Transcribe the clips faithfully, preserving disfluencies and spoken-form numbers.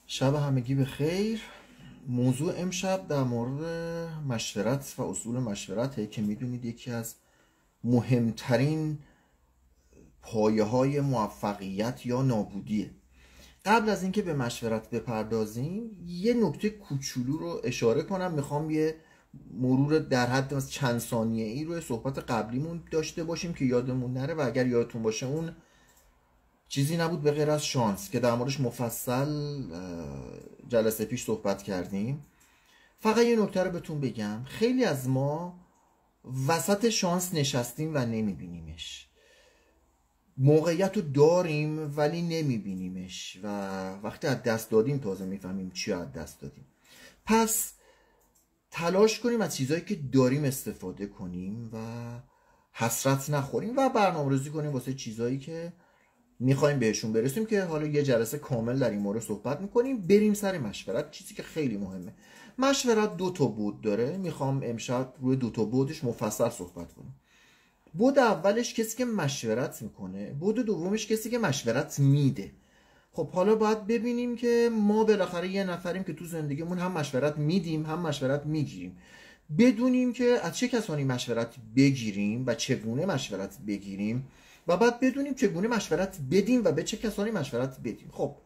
شب همگی به خیر. موضوع امشب در مورد مشورت و اصول مشورته که میدونید یکی از مهمترین پایه های موفقیت یا نابودیه. قبل از اینکه به مشورت بپردازیم یه نکته کوچولو رو اشاره کنم. میخوام یه مرور در حد از چند ثانیه ای روی صحبت قبلیمون داشته باشیم که یادمون نره و اگر یادتون باشه اون چیزی نبود به غیر از شانس که در موردش مفصل جلسه پیش صحبت کردیم. فقط یه نکته رو بهتون بگم، خیلی از ما وسط شانس نشستیم و نمیبینیمش. موقعیت رو داریم ولی نمیبینیمش و وقتی از دست دادیم تازه میفهمیم چی از دست دادیم. پس تلاش کنیم از چیزایی که داریم استفاده کنیم و حسرت نخوریم و برنامه‌ریزی کنیم واسه چیزایی که میخوایم بهشون برسیم که حالا یه جلسه کامل در این مورد صحبت میکنیم. بریم سر مشورت، چیزی که خیلی مهمه. مشورت دو تا بود داره، میخوام امشب روی دو تا بودش مفصل صحبت کنیم. بود اولش کسی که مشورت میکنه، بود دومش کسی که مشورت میده. خب حالا باید ببینیم که ما بالاخره یه نفریم که تو زندگیمون هم مشورت میدیم هم مشورت میگیریم. بدونیم که از چه کسانی مشورت بگیریم و چگونه مشورت بگیریم و بعد بدونیم چگونه مشورت بدیم و به چه کسانی مشورت بدیم. خب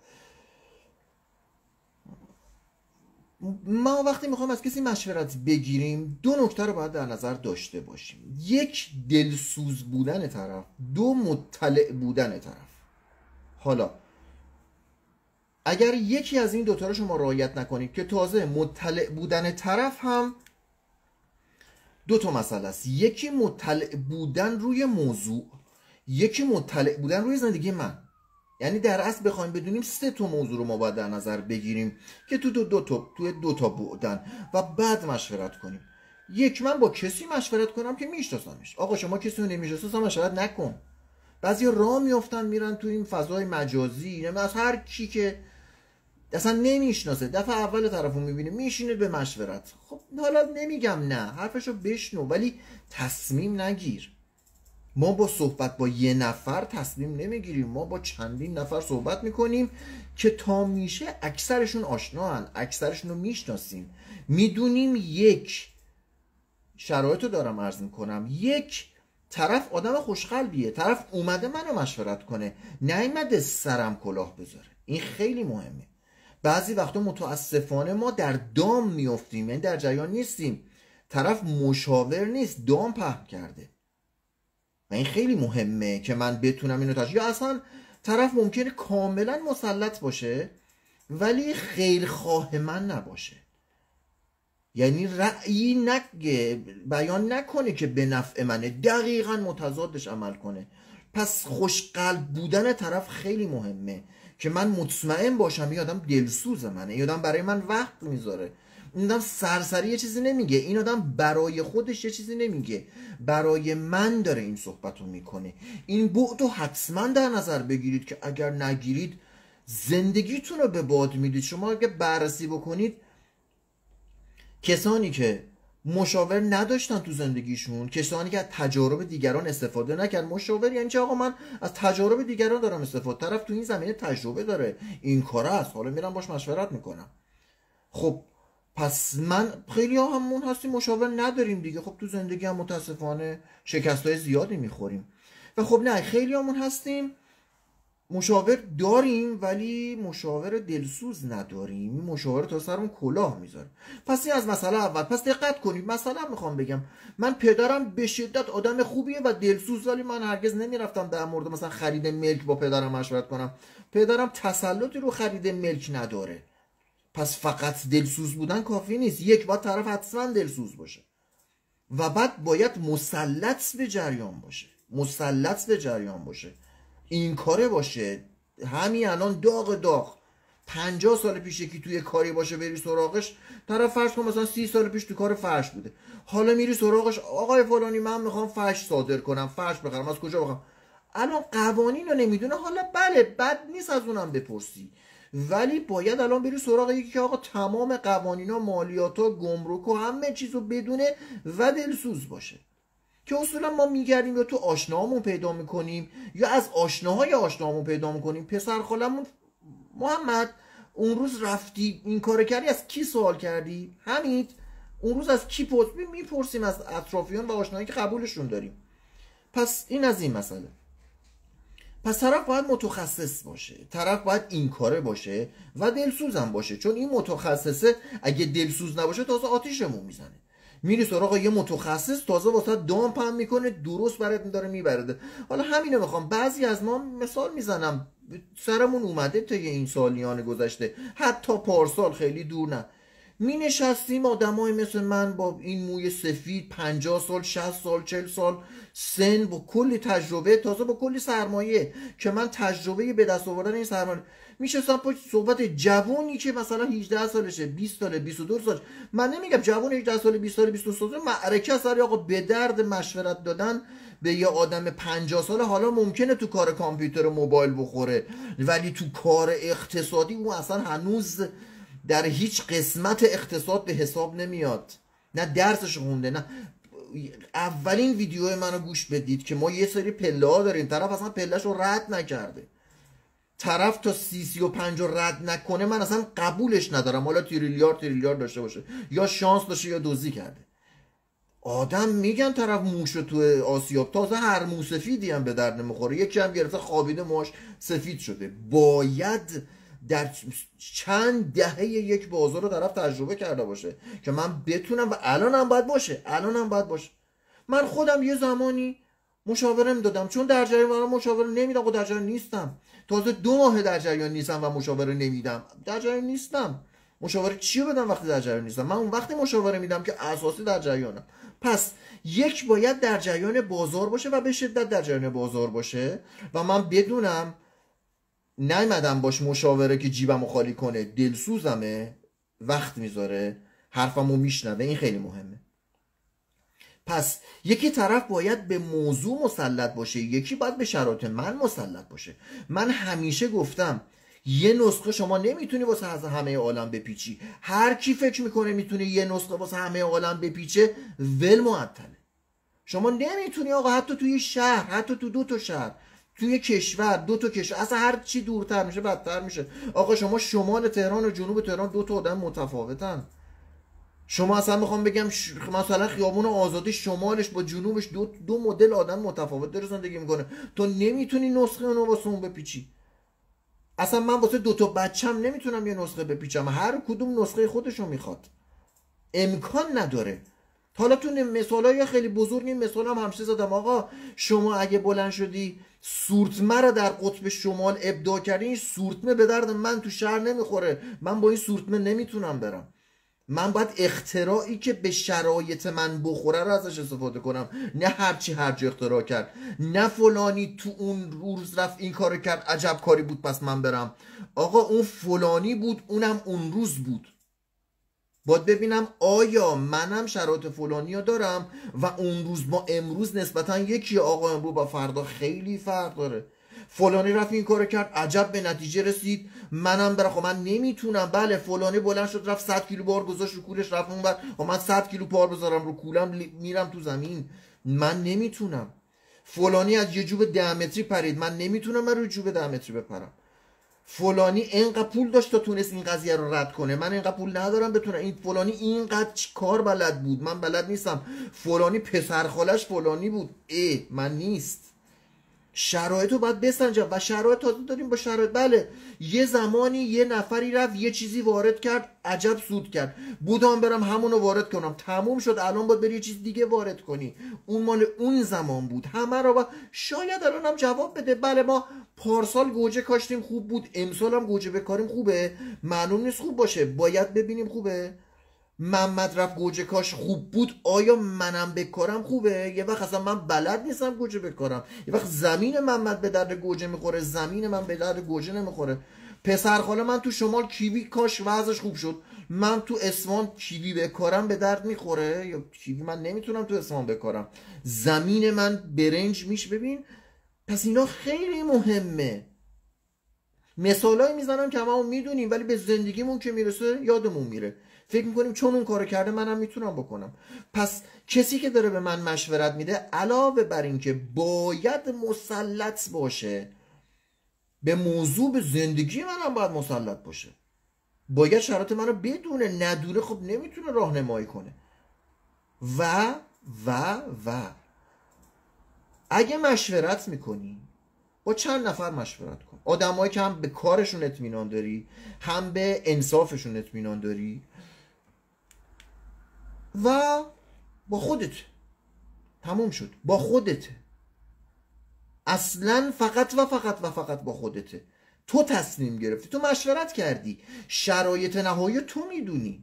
ما وقتی میخوایم از کسی مشورت بگیریم دو نکته رو باید در نظر داشته باشیم. یک، دلسوز بودن طرف. دو، مطلع بودن طرف. حالا اگر یکی از این دوتا رو شما رعایت نکنید که تازه مطلع بودن طرف هم دو تا مسئله است. یکی مطلع بودن روی موضوع، یکی مطلع بودن روی زندگی من. یعنی در اصل بخوایم بدونیم سه تا موضوع رو ما باید در نظر بگیریم که تو دو, دو تا توی دو تا بودن و بعد مشورت کنیم. یک، من با کسی مشورت کنم که میشناسمش. آقا شما کسی رو نمیشناسی مشورت نکن. بعضی راه میافتن میرن تو این فضای مجازی، یعنی از هر کی که اصلا نمیشناسه دفعه اول طرفو میبینه میشینه به مشورت. خب حالا نمیگم نه، حرفشو بشنو ولی تصمیم نگیر. ما با صحبت با یه نفر تصمیم نمیگیریم، ما با چندین نفر صحبت میکنیم که تا میشه اکثرشون آشناهن، اکثرشون رو میشناسیم، میدونیم. یک شرایط رو دارم عرض میکنم، یک طرف آدم خوشقلبیه، طرف اومده منو مشورت کنه، نیومده سرم کلاه بذاره. این خیلی مهمه. بعضی وقتا متاسفانه ما در دام میافتیم، یعنی در جریان نیستیم، طرف مشاور نیست، دام پهن کرده و این خیلی مهمه که من بتونم اینو تشخیص. یا اصلا طرف ممکنه کاملا مسلط باشه ولی خیرخواه من نباشه، یعنی رأیی نگه، بیان نکنه که به نفع منه، دقیقا متضادش عمل کنه. پس خوشقلب بودن طرف خیلی مهمه که من مطمئن باشم این آدم دلسوز منه، این آدم برای من وقت میذاره، این آدم سرسری یه چیزی نمیگه، این آدم برای خودش یه چیزی نمیگه، برای من داره این صحبت رو میکنه. این بعد رو حتما در نظر بگیرید که اگر نگیرید زندگیتون رو به باد میدید. شما اگه بررسی بکنید کسانی که مشاور نداشتن تو زندگیشون، کسانی که از تجارب دیگران استفاده نکرد. مشاور یعنی چه؟ آقا من از تجارب دیگران دارم استفاده، طرف تو این زمینه تجربه داره، این کار است، حالا میرم باش مشورت میکنم. خب پس من خیلی ها همون هستیم مشاور نداریم دیگه. خب تو زندگی هم متاسفانه شکست های زیادی میخوریم و خب نه، خیلی همون هستیم مشاور داریم ولی مشاور دلسوز نداریم، این مشاور تا سرمون کلاه میذاره. پس این از مسئله اول. پس دقت کنید. مثلا میخوام بگم من پدرم به شدت آدم خوبیه و دلسوز، ولی من هرگز نمیرفتم در مورد مثلا خرید ملک با پدرم مشورت کنم. پدرم تسلطی رو خرید ملک نداره. پس فقط دلسوز بودن کافی نیست. یک، باید طرف حتما دلسوز باشه و بعد باید مسلط به جریان باشه، مسلط به جریان باشه، این کاره باشه. همین الان داغ داغ پنجاه سال پیش یکی توی کاری باشه بری سراغش، طرف فرض کن مثلا سی سال پیش تو کار فرش بوده، حالا میری سراغش، آقای فلانی من میخوام فرش صادر کنم، فرش بخرم، از کجا بخرم؟ الان قوانین رو نمیدونه. حالا بله بد نیست از اونم بپرسی، ولی باید الان بری سراغ یکی که آقا تمام قوانینا، مالیاتا، گمرک و همه چیزو بدونه و دلسوز باشه. که اصولا ما میگردیم یا تو آشناهامون پیدا میکنیم یا از آشناهای آشناهامون پیدا میکنیم. پسر خالمون محمد اون روز رفتی این کار کردی، از کی سوال کردی؟ حمید اون روز از کی پرس میپرسیم؟ از اطرافیان و آشنایی که قبولشون داریم. پس این از این مسئله. پس طرف باید متخصص باشه، طرف باید این کاره باشه و دلسوزم باشه، چون این متخصصه اگه دلسوز نباشه تازه آتیشمون میزنه. میری سراغ یه متخصص تازه واسه دام پم میکنه، درست برات میداره میبرده. حالا همینو میخوام، بعضی از ما مثال میزنم سرمون اومده تا این سالیان گذشته، حتی پارسال، خیلی دور نه، می نشستیم آدمای مثل من با این موی سفید، پنجاه سال، شصت سال، چهل سال سن، با کلی تجربه، تازه با کلی سرمایه که من تجربه به دست آوردن این سرمایه، میشستم پشت صحبت جوونی که مثلا هجده سالشه، بیست ساله، بیست و دو سالشه. من نمیگم جوون هجده ساله، بیست ساله، بیست و دو ساله معرکه سر آقا به درد مشورت دادن به یه آدم پنجاه ساله. حالا ممکنه تو کار کامپیوتر و موبایل بخوره، ولی تو کار اقتصادی اون اصلا هنوز در هیچ قسمت اقتصاد به حساب نمیاد، نه درسش خونده، نه. اولین ویدیو منو گوش بدید که ما یه سری پله ها داریم، طرف اصلا پلهش رو رد نکرده. طرف تا سی سی و پنج رو رد نکنه من اصلا قبولش ندارم، حالا تریلیارد تریلیارد داشته باشه یا شانس داشته یا دزدی کرده. آدم میگن طرف موشو تو آسیاب، تازه هر مو سفیدی هم به درد نمیخوره، یکی هم گرفته خوابیده موش سفید شده. باید در چند دهه یک بازار رو طرف تجربه کرده باشه که من بتونم، و الان هم باید باشه، الان هم باید باشه. من خودم یه زمانی مشاوره میدادم، چون در جریان مشاوره نمیدم و در جریان نیستم. تازه دو ماه در جریان نیستم و مشاوره نمیدم، در جریان نیستم. مشاوره چی بدم وقتی در جریان نیستم؟ من اون وقتی مشاوره میدم که اساسی در جریانم. پس یک باید در جریان بازار باشه و به شدت در جریان بازار باشه و من بدونم نیومدم باش مشاوره که جیبمو خالی کنه، دلسوزمه، وقت میذاره، حرفمو میشنوه. این خیلی مهمه. پس یکی طرف باید به موضوع مسلط باشه، یکی باید به شرایط من مسلط باشه. من همیشه گفتم یه نسخه شما نمیتونی واسه همه عالم بپیچی. هر کی فکر میکنه میتونه یه نسخه واسه همه عالم بپیچه ول معطله. شما نمیتونی آقا، حتی توی شهر، حتی تو دو تا شهر، توی کشور، دو تا کشور، اصلا هر چی دورتر میشه بدتر میشه. آقا شما شمال تهران و جنوب تهران دو تا آدم متفاوتن. شما اصلا میخوام بگم ش... مثلا خیابون آزادی شمالش با جنوبش دو دو مدل آدم متفاوت داره زندگی میکنه. تو نمیتونی نسخه اونو واسه اون بپیچی. اصلا من واسه دو تا بچم نمیتونم یه نسخه بپیچم، هر کدوم نسخه خودشو میخواد، امکان نداره. حالا تو مثالای خیلی بزرگی مثال هم همشه زدم. آقا شما اگه بلند شدی سورتمه رو در قطب شمال ابداع کردی، این سورتمه به درد من تو شهر نمیخوره، من با این سورتمه نمیتونم برم. من باید اختراعی که به شرایط من بخوره رو ازش استفاده کنم، نه هرچی هرچی اختراع کرد، نه فلانی تو اون روز رفت این کار کرد عجب کاری بود پس من برم. آقا اون فلانی بود، اونم اون روز بود. باید ببینم آیا منم شرایط فلانی رو دارم و اون روز ما امروز نسبتا یکی، آقا امروز با فردا خیلی فرق داره. فلانی رفت این کارو کرد عجب به نتیجه رسید، منم برم. خب من نمیتونم. بله فلانی بلند شد رفت صد کیلو بار گذاشت رو کولش رفت اون بر، خب من صد کیلو بار بذارم رو کولم میرم تو زمین، من نمیتونم. فلانی از یه جوب ده متری پرید، من نمیتونم من رو جوب ده متری بپرم. فلانی اینقدر پول داشت تا تونست این قضیه رو رد کنه، من اینقدر پول ندارم بتونم. این فلانی اینقدر کار بلد بود، من بلد نیستم. فلانی پسر خالش فلانی بود، ای من نیست. شرایط رو باید بسنجم و شرایط تازه داریم با شرایط. بله یه زمانی یه نفری رفت یه چیزی وارد کرد عجب سود کرد، بودم برم همونو وارد کنم، تموم شد. الان باید بری یه چیز دیگه وارد کنی، اون مال اون زمان بود. همه رو با... شاید الان هم جواب بده بله ما پارسال گوجه کاشتیم خوب بود، امسال هم گوجه بکاریم خوبه، معلوم نیست خوب باشه، باید ببینیم خوبه. محمد رفت گوجه کاش خوب بود، آیا منم بکارم خوبه؟ یه وقت اصلا من بلد نیستم گوجه بکارم، یه وقت زمین محمد به درد گوجه میخوره، زمین من به درد گوجه نمیخوره. پسرخاله من تو شمال کیوی کاش وضعش خوب شد، من تو اصفهان کیوی بکارم به درد میخوره؟ یا کیوی من نمیتونم تو اصفهان بکارم، زمین من برنج میش. ببین پس اینا خیلی مهمه. مثالایی میزنم که هممون میدونیم ولی به زندگیمون که میرسه یادمون میره، فکر میکنیم چون اون کارو کرده منم میتونم بکنم. پس کسی که داره به من مشورت میده علاوه بر این که باید مسلط باشه به موضوع، به زندگی منم باید مسلط باشه. باید شرایط منو بدونه، ندونه خب نمیتونه راهنمایی کنه. و و و اگه مشورت میکنی با چند نفر مشورت کن، آدمایی که هم به کارشون اطمینان داری، هم به انصافشون اطمینان داری، و با خودت. تموم شد. با خودته، اصلا فقط و فقط و فقط با خودته. تو تصمیم گرفتی، تو مشورت کردی، شرایط نهایی تو میدونی.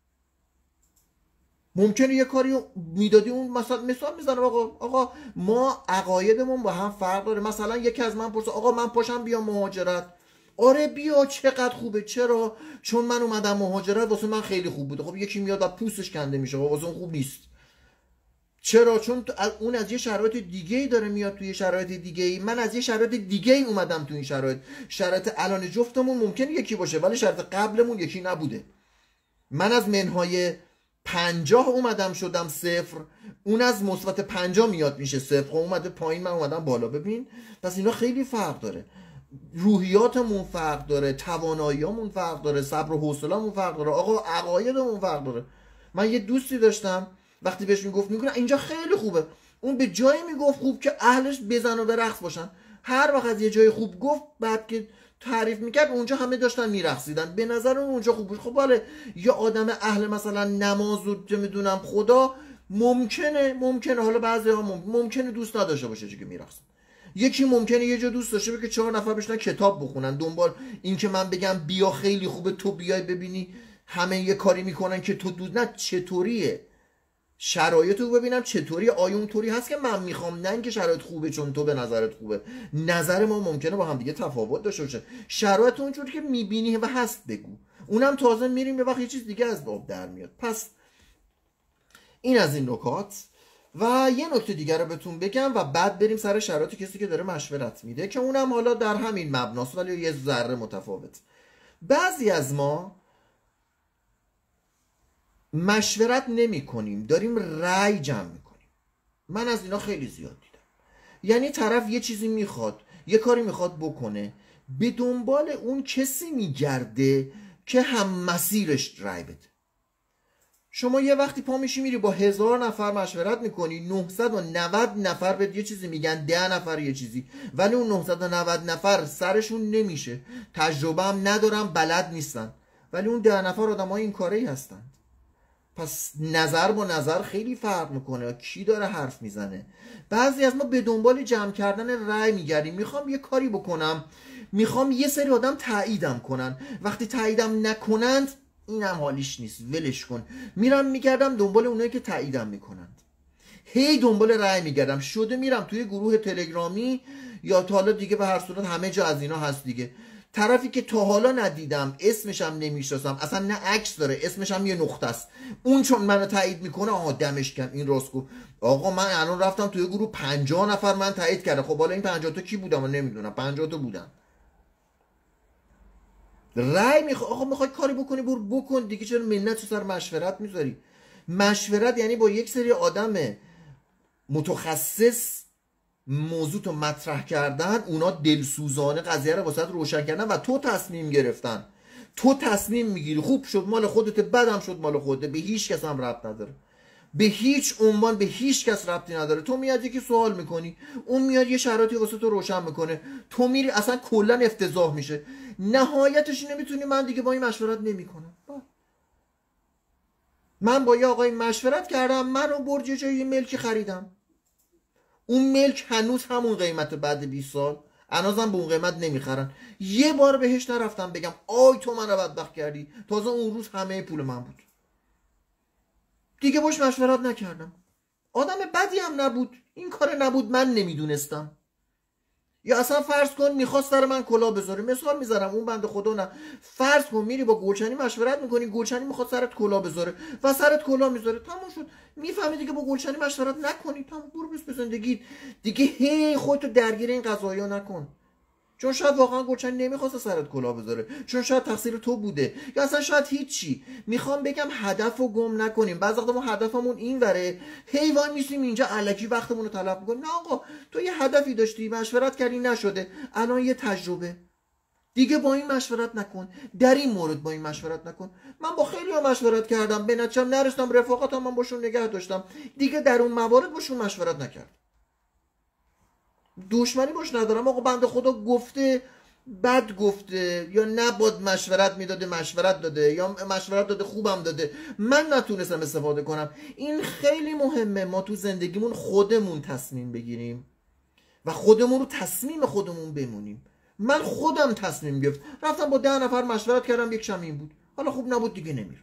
ممکنه یه کاری میدادی اون مثلا مثال میزنم آقا آقا ما عقایدمون با هم فرق داره، مثلا یکی از من پرسه آقا من پاشم بیام مهاجرت، آره بیا چقدر خوبه، چرا؟ چون من اومدم مهاجرت واسه من خیلی خوب بوده. خب یکی میاد و پوستش کنده میشه، واسه اون خوب نیست. چرا؟ چون اون از یه شرایط دیگه ای داره میاد توی شرایط دیگه ای، من از یه شرایط دیگه ای اومدم تو این شرایط. شرایط الان جفتمون ممکنه یکی باشه ولی شرایط قبلمون یکی نبوده. من از منهای پنجاه اومدم شدم صفر، اون از مثبت پنجاه میاد میشه صفر، خب اومده پایین من اومدم بالا. ببین پس اینا خیلی فرق داره، روحیاتمون فرق داره، تواناییامون فرق داره، صبر و حوصله‌مون فرق داره، آقا عقایدمون فرق داره. من یه دوستی داشتم وقتی بهش میگفت میگه اینجا خیلی خوبه، اون به جایی میگفت خوب که اهلش بزن و برقص باشن. هر وقت از یه جای خوب گفت بعد که تعریف میکرد اونجا همه داشتن میرقصیدن، به نظر اون اونجا خوب بود. خب بله یا آدم اهل مثلا نماز و چه میدونم خدا ممکنه ممکنه حالا بعضی ها ممکنه, ممکنه دوست نداشته باشه چه که میرقصن. یکی ممکنه یه جا دوست داشته باشه که چهار نفر بشنن کتاب بخونن، دنبال این که من بگم بیا خیلی خوبه تو بیای ببینی همه یه کاری میکنن که تو دوست نه. چطوریه شرایط رو ببینم چطوری، آیا اونطوری هست که من میخوام، نه اینکه شرایط خوبه چون تو به نظرت خوبه. نظر ما ممکنه با هم دیگه تفاوت داشته باشه. شرایط اونجوری که میبینی و هست بگو، اونم تازه میریم به وقت یه چیز دیگه از باب در میاد. پس این از این نکات. و یه نکته دیگر رو بهتون بگم و بعد بریم سر شرایط کسی که داره مشورت میده که اونم حالا در همین مبناست ولی یه ذره متفاوت. بعضی از ما مشورت نمی کنیم، داریم رأی جمع می کنیم. من از اینا خیلی زیاد دیدم. یعنی طرف یه چیزی میخواد، یه کاری میخواد بکنه، به دنبال اون کسی میگرده که هم مسیرش رأی بده. شما یه وقتی پا میشی میری با هزار نفر مشورت میکنی، نهصد و نود نفر به یه چیزی میگن، ده نفر یه چیزی، ولی اون نهصد و نود نفر سرشون نمیشه، تجربه هم ندارن، بلد نیستن، ولی اون ده نفر آدم های این کاری هستن. پس نظر با نظر خیلی فرق میکنه، کی داره حرف میزنه. بعضی از ما به دنبال جمع کردن رأی میگردیم، میخوام یه کاری بکنم، میخوام یه سری آدم تاییدم کنن، وقتی تاییدم نکنند اینم حالیش نیست، ولش کن، میرم میگردم دنبال اونایی که تاییدم میکنند، هی دنبال رأی میگردم. شده میرم توی گروه تلگرامی یا تا حالا دیگه به هر صورت همه جا از اینا هست دیگه، طرفی که تا حالا ندیدم، اسمش هم نمیشناسم، اصلا نه عکس داره، اسمش هم یه نقطه است، اون چون منو تایید میکنه آها دمش کم این راست گفت. آقا من الان رفتم توی گروه پنجاه نفر من تایید کرده، خب حالا این پنجاه تا کی بودم من نمیدونم، پنجاه تا بودن. رأی میخوای، آقا میخوای کاری بکنی برو بکن دیگه، چرا منت سر مشورت میذاری؟ مشورت یعنی با یک سری آدم متخصص موضوع تو مطرح کردن، اونا دلسوزانه قضیه رو واسه روشن کردن و تو تصمیم گرفتن. تو تصمیم میگیری، خوب شد مال خودت، بدم شد مال خودت، به هیچ کس هم ربط نداره، به هیچ عنوان به هیچ کس ربطی نداره. تو میاد یکی سوال میکنی، اون میاد یه شرایطی واسه تو روشن میکنه، تو میری اصلا کلا افتضاح میشه، نهایتش نمیتونی من دیگه با این مشورت نمیکنم. من با یه آقای مشورت کردم، من رو برج یه جایی ملکی خریدم، اون ملک هنوز همون قیمت بعد بیست سال، هنوزم به اون قیمت نمیخرن. یه بار بهش نرفتم بگم آی تو من رو بدبخت کردی، تازه اون روز همه پول من بود، دیگه باش مشورت نکردم. آدم بدی هم نبود، این کار نبود من نمیدونستم. یا اصلا فرض کن میخواست سر من کلاه بذاره، مثال میذارم، اون بنده خدا نه، فرض کن میری با گلچنی مشورت میکنی، گلچنی میخواد سرت کلاه بذاره و سرت کلاه میذاره، تموم شد، میفهمی دیگه با گلچنی مشورت نکنی، تموم، برو بس به زندگی دیگه، هی خودتو درگیر این قضایا نکن، چون شاید واقعا گلچنی نمیخواسته سرت کلاه بذاره، چون شاید تقصیر تو بوده، یا اصلا شاید هیچی. میخوام بگم هدفو گم نکنیم. بعضی وقتا ما هدفمون این وره، هی وای میسیم اینجا الکی وقتمون رو تلف میکنیم. نه آقا، تو یه هدفی داشتی، مشورت کردی نشده، الان یه تجربه دیگه با این مشورت نکن، در این مورد با این مشورت نکن. من با خیلی ها مشورت کردم، به نتیجه نرسیدم، رفاقتم من باشون نگه داشتم، دیگه در اون موارد باشون مشورت نکردم. دشمنی باش ندارم، آقا بنده خدا گفته بد گفته، یا نباد مشورت میداده مشورت داده، یا مشورت داده خوبم داده، من نتونستم استفاده کنم. این خیلی مهمه، ما تو زندگیمون خودمون تصمیم بگیریم و خودمون رو تصمیم خودمون بمونیم. من خودم تصمیم گرفت رفتم با ده نفر مشورت کردم، یک شم این بود، حالا خوب نبود دیگه نمیرم.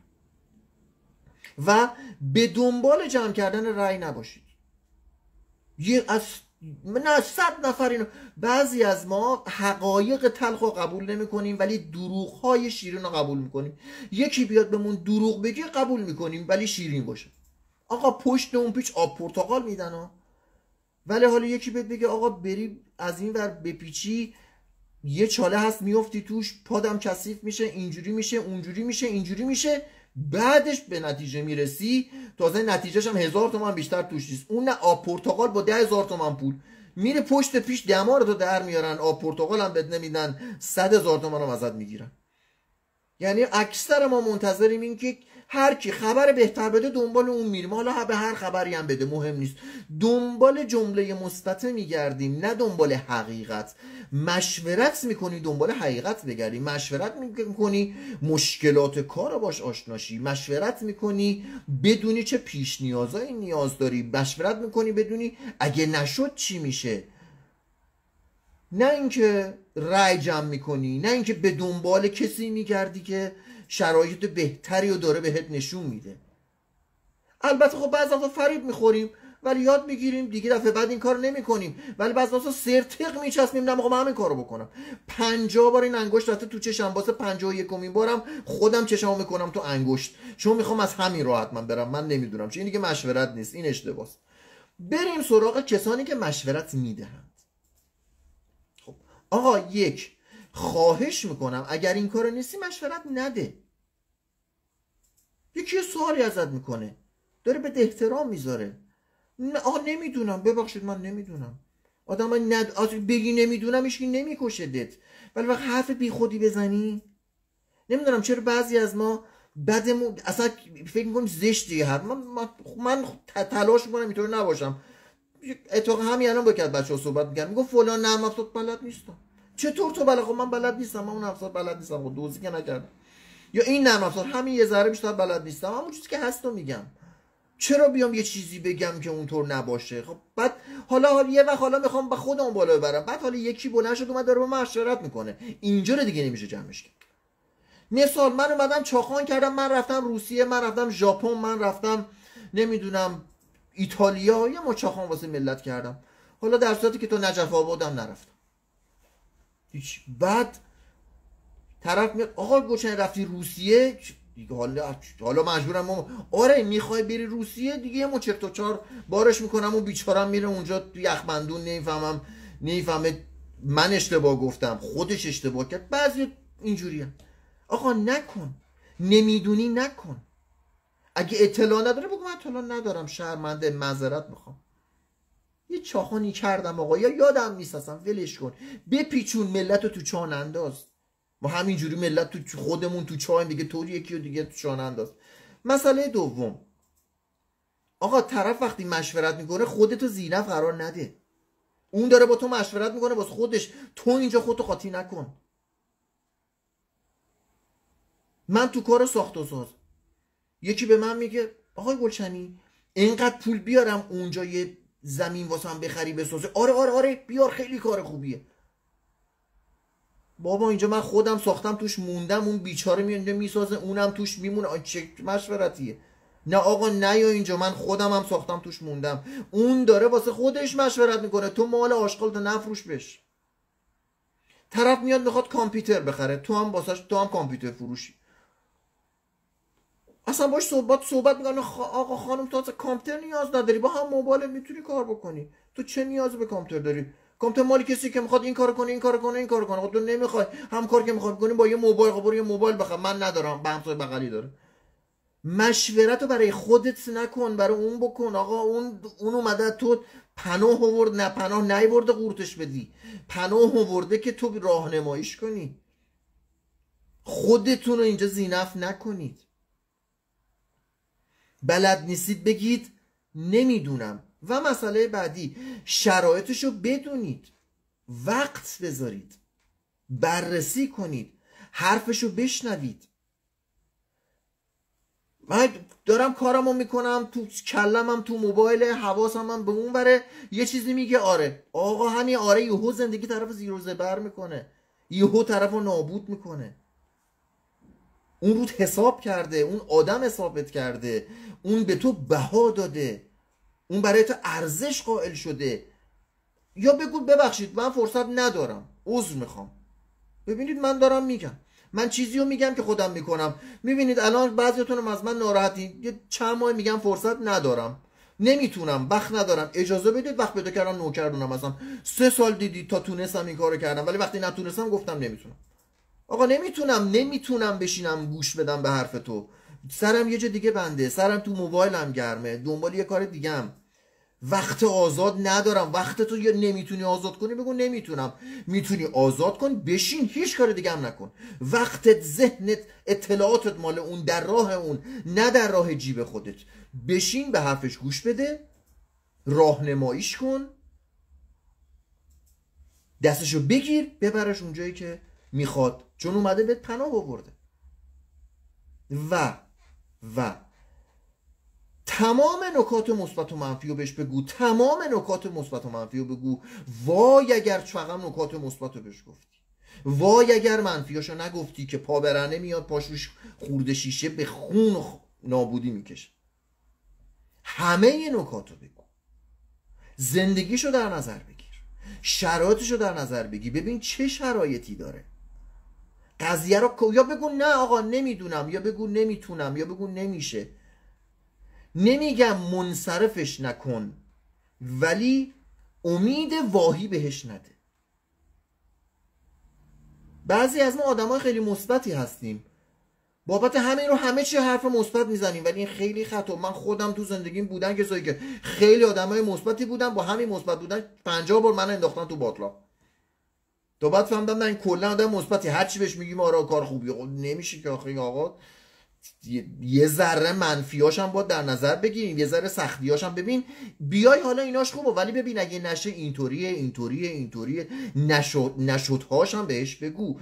و به دنبال جمع کردن رأی نباشید. یه از نه صد نفر اینو، بعضی از ما حقایق تلخ رو قبول نمی کنیم ولی دروغ های شیرین رو قبول میکنیم. یکی بیاد بهمون دروغ بگه قبول میکنیم ولی شیرین باشه. آقا پشت اون پیچ آب پرتقال میدن ها. ولی حالا یکی بیاد بگه آقا بری از این ور بپیچی یه چاله هست میفتی توش، پادم کثیف میشه، اینجوری میشه، اونجوری میشه، اینجوری میشه، بعدش به نتیجه میرسی، تازه نتیجهش هم هزار تومن بیشتر توش نیست. اون نه آب پرتقال با ده هزار تومن پول میره پشت پیش دمارتو در میارن، آب پرتقال هم بد نمیدن، صد هزار تومن هم ازت میگیرن. یعنی اکثر ما منتظریم این که هر کی خبر بهتر بده دنبال اون میریم. حالا به هر خبری هم بده مهم نیست، دنبال جمله مثبت میگردیم نه دنبال حقیقت. مشورت میکنی دنبال حقیقت بگردی، مشورت میکنی مشکلات کار باش آشناشی، مشورت میکنی بدونی چه پیش نیازایی نیاز داری، مشورت میکنی بدونی اگه نشد چی میشه. نه اینکه رأی جمع میکنی، نه اینکه به دنبال کسی میگردی که شرایط بهتری رو داره بهت نشون میده. البته خب بعضی وقتا فریب میخوریم ولی یاد میگیریم دیگه، دفعه بعد این کار نمیکنیم. ولی بعضی وقتا سرتق میچسبیم، نه من همین کارو بکنم. پنجاه بار این انگشت رفته تو چشم، واسه پنجاه و یکمین بارم خودم چشمو میکنم تو انگشت، چون میخوام از همین راحت من برم. من نمیدونم چه، این دیگه مشورت نیست، این اشتباهه. بریم سراغ کسانی که مشورت میدهند. خب آقا، یک، خواهش میکنم اگر این کارو نیستی مشورت نده. یکی سوالی ازت میکنه، داره به احترام میذاره، آقا نمیدونم، ببخشید من نمیدونم. آدم من ند... بگی نمیدونم ایشکی نمیکشدت، ولی وقت حرف بی خودی بزنی. نمیدونم چرا بعضی از ما بدمون اصلا فکر میکنیم زشته هر من من, من تلاش میکنم اینطور نباشم. اتفاقا همین الان با که بچه‌ها صحبت می‌کردم، میگم فلان نرم افزار بلد نیستم. چطور تو بلد؟ خب من بلد نیستم، من اون افزار بلد نیستم، خب دوزی که نکردم. یا این نرم افزار همین یه ذره بیشتر بلد نیستم، همون چیزی که هست رو میگم. چرا بیام یه چیزی بگم که اونطور نباشه؟ خب بعد حالا حالا یه وقت حالا میخوام با خودم بالا ببرم، بعد حالا یکی بلند شد اومد داره با من مشورت میکنه، اینجا رو دیگه نمیشه جمعش کرد. مثال من اومدم چاخان کردم، من رفتم روسیه، من رفتم ژاپن، من رفتم نمیدونم ایتالیا، یه مچاخان واسه ملت کردم. حالا در صورتی که تو نجف آبادم نرفتم هیچ. بعد طرف میاد آقا گوشن رفتی روسیه دیگه، حالا حالا مجبورم هم. آره میخوای بری روسیه دیگه، یه مچ تا چهار بارش میکنم، اون بیچارم میره اونجا تو یخبندون، نمیفهمم نمیفهمه من اشتباه گفتم، خودش اشتباه کرد. بعضی اینجوریه. آقا نکن، نمیدونی نکن. اگه اطلاع نداره بگو من اطلاع ندارم، شرمنده، معذرت میخوام، یه چاخانی کردم آقا، یا یادم نیست اصلا، ولش کن. بپیچون ملت رو تو چان انداز. ما همینجوری ملت تو خودمون تو چایم دیگه، طوری یکی و دیگه تو چان انداز. مسئله دوم، آقا طرف وقتی مشورت میکنه خودتو زینف قرار نده. اون داره با تو مشورت میکنه واسه خودش، تو اینجا خودتو قاطی نکن. من تو کار ساخت و ساز، یکی به من میگه آقای گلشنی اینقدر پول بیارم اونجا یه زمین واسم بخری بسازه. آره آره آره بیار، خیلی کار خوبیه. بابا اینجا من خودم ساختم توش موندم، اون بیچاره میاد میسازه اونم توش میمونه. چه مشورتیه؟ نه آقا نه، یا اینجا من خودم هم ساختم توش موندم، اون داره واسه خودش مشورت میکنه، تو مال آشغالت نفروش بش. طرف میاد میخواد کامپیوتر بخره، تو هم واسش تو هم کامپیوتر فروشی. اصلا باش صحبت صحبت میکنه آقا خانم تو اصلا کامپیوتر نیاز نداری، با هم موبایل میتونی کار بکنی، تو چه نیازی به کامپیوتر داری؟ کامپیوتر مال کسی که میخواد این کارو کنه این کارو کنه این کارو کنه. خب تو نمیخوای هم کار که میخواد کنی با یه موبایل، خب برو یه موبایل بخر. من ندارم، به همسایه بغلی داره. مشورت رو برای خودت نکن، برای اون بکن. آقا اون اون اومده تو پناه آورد، نه پناه نیورده قورتش بدی، پناه آورده که تو راهنماییش کنی. خودتون رو اینجا زینف نکنید. بلد نیستید بگید نمیدونم. و مسئله بعدی، شرایطشو بدونید، وقت بذارید، بررسی کنید، حرفشو بشنوید. من دارم کارمو میکنم، تو کلمم تو موبایل، حواسم هم به اون بره، یه چیزی میگه آره. آقا همین آره یهو زندگی طرف زیر و زبر میکنه، یهو طرفو نابود میکنه. اون رود حساب کرده، اون آدم حسابت کرده، اون به تو بها داده، اون برای تو ارزش قائل شده. یا بگو ببخشید من فرصت ندارم، عذر میخوام. ببینید من دارم میگم، من چیزی رو میگم که خودم میکنم. میبینید الان بعضیاتون از من ناراحتین، یه چند ماه میگم فرصت ندارم، نمیتونم، وقت ندارم، اجازه بدید. وقت پیدا کردم نوکردونم، مثلا سه سال دیدید تا تونستم این کارو کردم، ولی وقتی نتونستم گفتم نمیتونم. آقا نمیتونم، نمیتونم بشینم گوش بدم به حرف تو، سرم یه جا دیگه بنده، سرم تو موبایلم گرمه، دنبال یه کار دیگه‌ام، وقت آزاد ندارم. وقت تو یا نمیتونی آزاد کنی بگو نمیتونم، میتونی آزاد کن، بشین، هیچ کار دیگه هم نکن. وقتت، ذهنت، اطلاعاتت مال اون، در راه اون، نه در راه جیب خودت. بشین، به حرفش گوش بده، راهنماییش کن، دستشو بگیر، ببرش اونجایی که میخواد، چون اومده بهت پناه آورده. و و تمام نکات مثبت و منفی رو بهش بگو، تمام نکات مثبت و منفی رو بگو. وای اگر فقط نکات مثبت رو بهش گفتی، وای اگر منفیاشو نگفتی که پا برهنه میاد، پاش روش خورده شیشه به خون و نابودی میکشه. همه نکات رو بگو، زندگیشو در نظر بگیر، شرایطشو در نظر بگیر، ببین چه شرایطی داره. قضیه رو یا بگو نه آقا نمیدونم، یا بگو نمیتونم، یا بگو نمیشه. نمیگم منصرفش نکن، ولی امید واهی بهش نده. بعضی از ما آدمای خیلی مثبتی هستیم، بابت همین رو همه چی حرف مثبت میزنیم، ولی این خیلی خطا. من خودم تو زندگیم بودن کسایی که خیلی آدمای مثبتی بودن، با همین مثبت بودن پنجاه بار من انداختن تو باطلا. تو بعد فهمیدم نه این کلا آدم مثبتی، هر چی بهش میگیم آره کار خوبیه. خب نمیشه که آخه آقا یه ذره منفیاش هم باید در نظر بگیریم، یه ذره سختیاش هم ببین. بیای حالا ایناش خوبه، ولی ببین اگه نشه اینطوریه اینطوریه اینطوریه، نشد نشدهاش هم بهش بگو،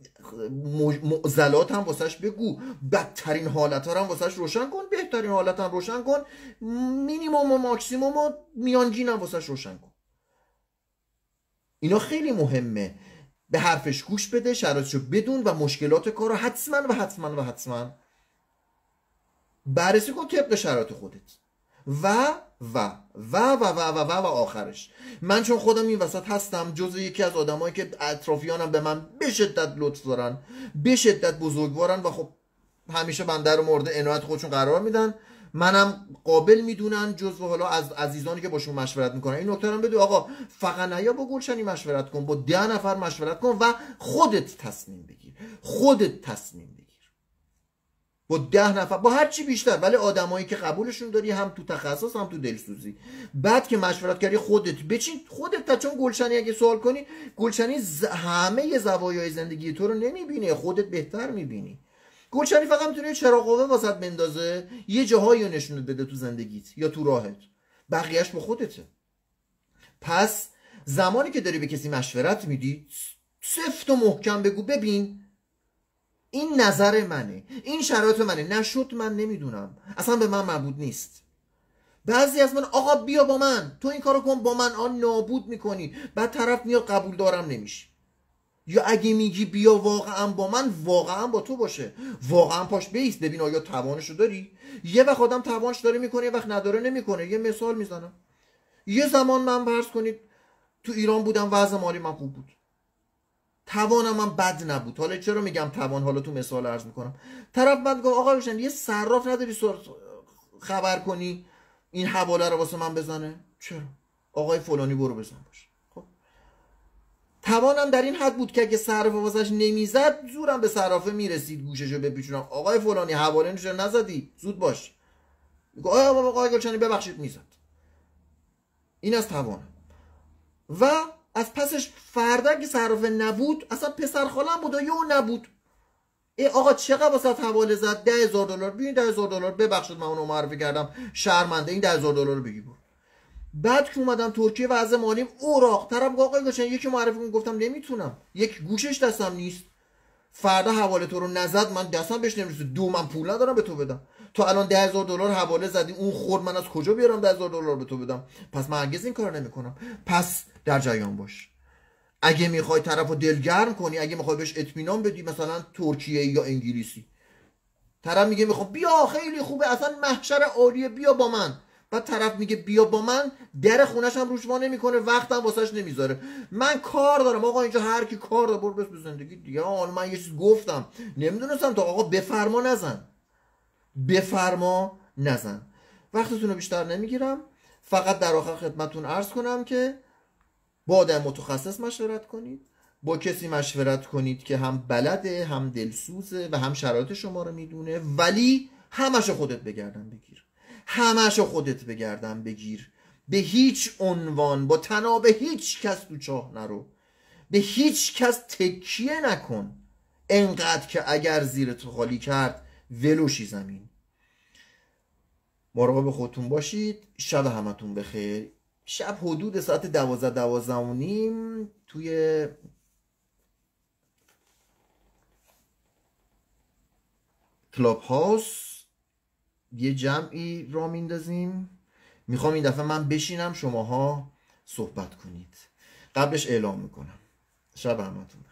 معضلات هم واسش بگو، بدترین حالت ها هم واسش روشن کن، بهترین حالت هم روشن کن، مینیمم و ماکسیمم و میانگین هم واسش روشن کن. اینا خیلی مهمه. به حرفش گوش بده، شرایطشو بدون و مشکلات کارو حتما و حتما و حتما بررسی کن طبق شرایط خودت. و و و و و و و و آخرش، من چون خودم این وسط هستم، جزو یکی از آدمایی که اطرافیانم به من به شدت لطف دارن، به شدت بزرگوارن و خب همیشه بنده رو مورد عنایت خودشون قرار میدن، منم قابل میدونن، جزو حالا از عزیزانی که باشون مشورت میکنن. این نکته رو بدون آقا فقط نیا با گلشنی مشورت کن، با ده نفر مشورت کن و خودت تصمیم بگیر، خودت تصمیم بگیر با ده نفر، با هر چی بیشتر، ولی آدمایی که قبولشون داری، هم تو تخصص هم تو دلسوزی. بعد که مشورت کردی خودت بچین، خودت تا، چون گلشنی اگه سوال کنی، گلشنی ز... همه زوایای زندگی تو رو نمیبینه، خودت بهتر میبینی. گلشنی فقط میتونه چراغ قوه واسط بندازه، یه جاهایی رو نشونت بده تو زندگیت یا تو راهت، بقیهش با خودته. پس زمانی که داری به کسی مشورت میدی، سفت و محکم بگو ببین این نظر منه، این شرایط منه، نشد من نمیدونم، اصلا به من مربوط نیست. بعضی از من آقا بیا با من، تو این کارو کن با من، آن نابود میکنی. بعد طرف میاد قبول دارم نمیشه. یا اگه میگی بیا واقعا با من، واقعا با تو باشه، واقعا پاش بیست، ببین آیا توانشو داری. یه وقت آدم توانش داره میکنه، یه وقت نداره نمیکنه. یه مثال میزنم، یه زمان من فرض کنید تو ایران بودم، وضع مالی من خوب بود، توانم هم بد نبود. حالا چرا میگم توان؟ حالا تو مثال عرض میکنم. طرف بعد گفت آقا روشن یه صراف نداری خبر کنی این حواله رو واسه من بزنه؟ چرا؟ آقای فلانی برو بزن باش. خب توانم در این حد بود که اگه صرافه واسش نمیزد، زورم به صرافه میرسید گوششو بپیچونم، آقای فلانی حواله نشو نزدی، زود باش. میگه آقا آقای گلشنی ببخشید میزد. این از توانم. و از پسش فردا که صرافه نبود، اصلا پسر خالم بود یا نبود، ای آقا چقدر واسه حواله زد؟ ده هزار دلار. ببین ده هزار دلار، ببخشید من اونو معرفی کردم، شرمنده، این ده هزار دلار رو بگی برو. بعد که اومدم ترکیه وضع مالیم اوراق، طرف آقا گوشن یکی معرفی کن، گفتم نمیتونم، یک گوشش دستم نیست، فردا حواله تو رو نزد من دستم بهش نمیرسه، دو من پول ندارم به تو بدم، تو الان ده هزار دلار حواله زدی، اون خورد، من از کجا بیارم ده هزار دلار به تو بدم؟ پس من هرگز این کار نمیکنم. پس در جریان باش. اگه میخوای طرفو دلگرم کنی، اگه میخوای بهش اطمینان بدی، مثلا ترکیه یا انگلیسی، طرف میگه میخوام بیا خیلی خوبه اصلا محشر عالیه بیا با من، بعد طرف میگه بیا با من، در خونش هم روش وا نمیکنه، وقتم واسش نمیذاره. من کار دارم آقا اینجا، هر کی کار داره برو بس به زندگی دیگه. حالا من یه چیز گفتم نمیدونستم تا آقا بفرما نزن، بفرما نزن. وقتتون رو بیشتر نمیگیرم، فقط در آخر خدمتتون عرض کنم که با آدم متخصص مشورت کنید، با کسی مشورت کنید که هم بلده، هم دلسوزه و هم شرایط شما رو میدونه، ولی همشو خودت بگردن بگیر، همشو خودت بگردن بگیر، به هیچ عنوان با تناب هیچ کس تو چاه نرو، به هیچ کس تکیه نکن، انقدر که اگر زیرت خالی کرد ولوشی زمین. مراقب خودتون باشید. شب همتون بخیر. شب حدود ساعت دوازده دوازده و نیم توی کلاب هاوس یه جمعی را میندازیم، میخوام این دفعه من بشینم شماها صحبت کنید، قبلش اعلام میکنم. شب همتون